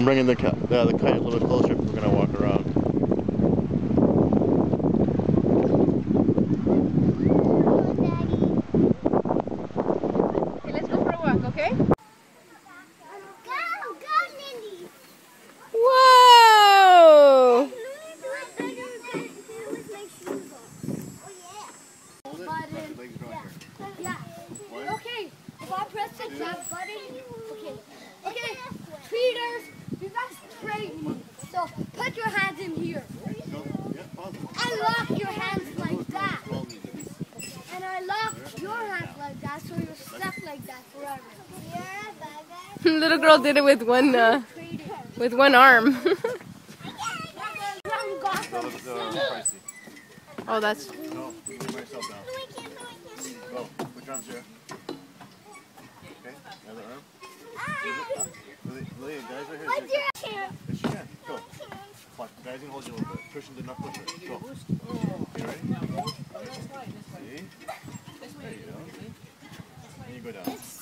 I'm bringing the kite a little bit closer. We're gonna walk around. Okay, let's go for a walk, okay? Whoa! Okay, if I press the jump button, okay, tweeters, you guys train me. So put your hands in here. And lock your hands like that. And I lock your hands like that, so you're stuck like that forever. Little girl did it with one arm. Oh, that's. No, put myself down. Go, put your arms here. Okay, another arm. Lily, guys right here. Yes, you can. Go. Watch, the guy's gonna hold you a little bit. Push him, not push it. Go. You ready? See? There you go. And you go down.